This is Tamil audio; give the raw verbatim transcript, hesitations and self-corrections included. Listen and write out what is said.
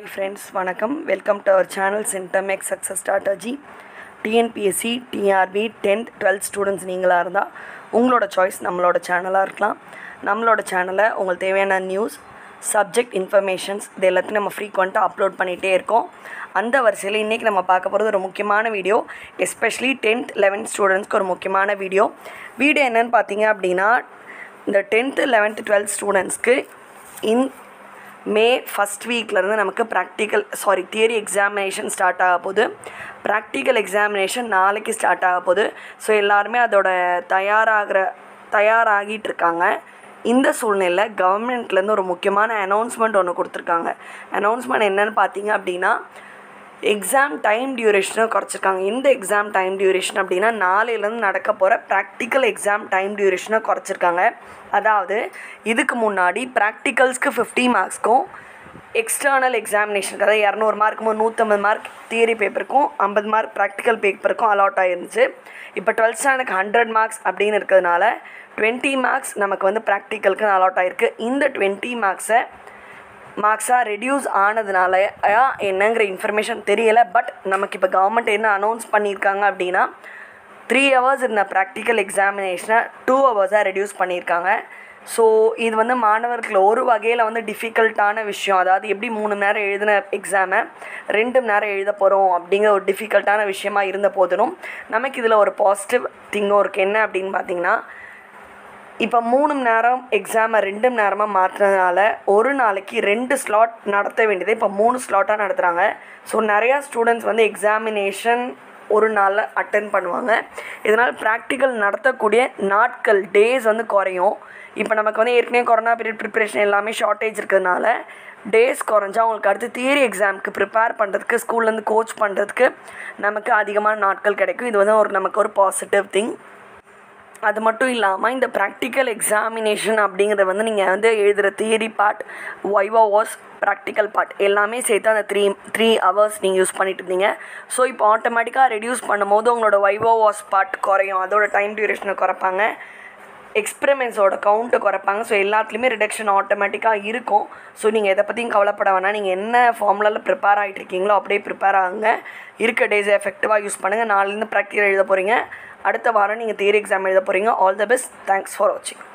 Hi friends, வணக்கம். Welcome to our channel Centemex Success Strategy. T N P S C, T R B, tenth, twelfth students நீங்களாக இருந்தால் உங்களோட சாய்ஸ் நம்மளோட சேனலாக இருக்கலாம். நம்மளோட சேனலை உங்களுக்கு தேவையான நியூஸ், சப்ஜெக்ட் இன்ஃபர்மேஷன்ஸ் இது எல்லாத்தையும் நம்ம ஃப்ரீக்வெண்ட்டாக அப்லோட் பண்ணிகிட்டே இருக்கோம். அந்த வரிசையில் இன்றைக்கி நம்ம பார்க்க போகிறது ஒரு முக்கியமான வீடியோ, எஸ்பெஷலி டென்த் லெவன்த் ஸ்டூடெண்ட்ஸ்க்கு ஒரு முக்கியமான வீடியோ. வீடியோ என்னென்னு பார்த்தீங்க அப்படின்னா, இந்த டென்த்து லெவன்த்து டுவெல்த் ஸ்டூடெண்ட்ஸ்க்கு இன் மே ஃபஸ்ட் வீக்லேருந்து நமக்கு practical sorry theory examination start ஆக போகுது. ப்ராக்டிக்கல் எக்ஸாமினேஷன் நாளைக்கு ஸ்டார்ட் ஆக போகுது. ஸோ எல்லாருமே அதோட தயாராகிற தயாராகிட்டு இருக்காங்க. இந்த சூழ்நிலையில் கவர்மெண்ட்லேருந்து ஒரு முக்கியமான அனௌன்ஸ்மெண்ட் ஒன்று கொடுத்துருக்காங்க. அனௌன்ஸ்மெண்ட் என்னென்னு பார்த்தீங்க அப்படின்னா, எக்ஸாம் டைம் டியூரேஷனை குறைச்சிருக்காங்க. இந்த எக்ஸாம் டைம் டியூரேஷன் அப்படின்னா நாளையிலேருந்து நடக்க போகிற ப்ராக்டிக்கல் எக்ஸாம் டைம் டியூரேஷனை குறைச்சிருக்காங்க. அதாவது இதுக்கு முன்னாடி ப்ராக்டிக்கல்ஸ்க்கு ஃபிஃப்டி மார்க்ஸ்க்கும் எக்ஸ்டர்னல் எக்ஸாமினேஷனுக்கு அதாவது இரநூறு மார்க்குமோ நூற்றம்பது மார்க் தியரி பேப்பருக்கும் ஐம்பது மார்க் ப்ராக்டிக்கல் பேப்பருக்கும் அலாட் ஆகிருந்துச்சு. இப்போ டுவெல்த் ஸ்டாண்டர்டுக்கு ஹண்ட்ரட் மார்க்ஸ் அப்படின்னு இருக்கிறதுனால டுவெண்ட்டி மார்க்ஸ் நமக்கு வந்து ப்ராக்டிக்கலுக்கு அலாட் ஆகிருக்கு. இந்த டுவெண்ட்டி மார்க்ஸை மார்க்ஸாக ரெடியூஸ் ஆனதுனால என்னங்கிற இன்ஃபர்மேஷன் தெரியலை. பட் நமக்கு இப்போ கவர்மெண்ட் என்ன அனௌன்ஸ் பண்ணியிருக்காங்க அப்படின்னா, த்ரீ ஹவர்ஸ் இருந்த ப்ராக்டிக்கல் எக்ஸாமினேஷனை டூ ஹவர்ஸாக ரெடியூஸ் பண்ணியிருக்காங்க. ஸோ இது வந்து மாணவர்கள் ஒரு வகையில் வந்து டிஃபிகல்ட்டான விஷயம். அதாவது எப்படி மூணு மணி நேரம் எழுதின எக்ஸாமை ரெண்டு மணி நேரம் எழுத போகிறோம் அப்படிங்கிற ஒரு டிஃபிகல்ட்டான விஷயமா இருந்த போதிலும் நமக்கு இதில் ஒரு பாசிட்டிவ் திங்கும் இருக்குது. என்ன அப்படின்னு பார்த்தீங்கன்னா, இப்போ மூணு மணி நேரம் எக்ஸாமை ரெண்டு மணி நேரமாக மாற்றினதுனால ஒரு நாளைக்கு ரெண்டு ஸ்லாட் நடத்த வேண்டியது இப்போ மூணு ஸ்லாட்டாக நடத்துகிறாங்க. ஸோ நிறையா ஸ்டூடெண்ட்ஸ் வந்து எக்ஸாமினேஷன் ஒரு நாளில் அட்டென்ட் பண்ணுவாங்க. இதனால் ப்ராக்டிக்கல் நடத்தக்கூடிய நாட்கள் டேஸ் வந்து குறையும். இப்போ நமக்கு வந்து ஏற்கனவே கொரோனா பீரியட் ப்ரிப்ரேஷன் எல்லாமே ஷார்ட்டேஜ் இருக்கிறதுனால டேஸ் குறைஞ்சா அவங்களுக்கு அடுத்து தியரி எக்ஸாமுக்கு ப்ரிப்பேர் பண்ணுறதுக்கு ஸ்கூல்லேருந்து கோச் பண்ணுறதுக்கு நமக்கு அதிகமான நாட்கள் கிடைக்கும். இது வந்து ஒரு நமக்கு ஒரு பாசிட்டிவ் திங். அது மட்டும் இல்லாமல் இந்த ப்ராக்டிக்கல் எக்ஸாமினேஷன் அப்படிங்கிறத வந்து நீங்கள் வந்து எழுதுகிற theory part, viva voce, practical part எல்லாமே சேர்த்து அந்த த்ரீ த்ரீ ஹவர்ஸ் நீங்கள் யூஸ் பண்ணிட்டு இருந்தீங்க. ஸோ இப்போ ஆட்டோமேட்டிக்காக ரெடியூஸ் பண்ணும்போது உங்களோட வைவா வாஸ் பார்ட் குறையும். அதோட டைம் டியூரேஷனை குறைப்பாங்க, எக்ஸ்பெரிமெண்ட்ஸோட கவுண்ட்டை குறைப்பாங்க. ஸோ எல்லாத்துலேயுமே ரிடக்ஷன் ஆட்டோமேட்டிக்காக இருக்கும். ஸோ நீங்கள் எதை பற்றியும் கவலைப்பட வேணாம். நீங்கள் என்ன ஃபார்முலாவில் ப்ரிப்பேர் ஆகிட்டு இருக்கீங்களோ அப்படியே ப்ரிப்பேர் ஆகுங்க. இருக்க டேஸை எஃபெக்டிவாக யூஸ் பண்ணுங்கள். நாலுலேருந்து ப்ராக்டிக்கல் எழுத போகிறீங்க. அடுத்த வாரம் நீங்கள் தியரி எக்ஸாம் எழுத போகிறீங்க. All the best. Thanks for வாட்சிங்.